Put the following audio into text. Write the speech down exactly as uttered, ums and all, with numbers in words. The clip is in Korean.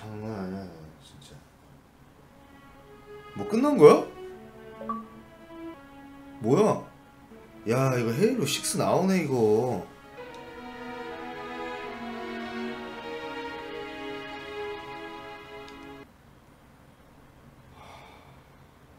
장난 아니야 진짜. 뭐 끝난 거야? 뭐야? 야 이거 헤일로 육 나오네 이거.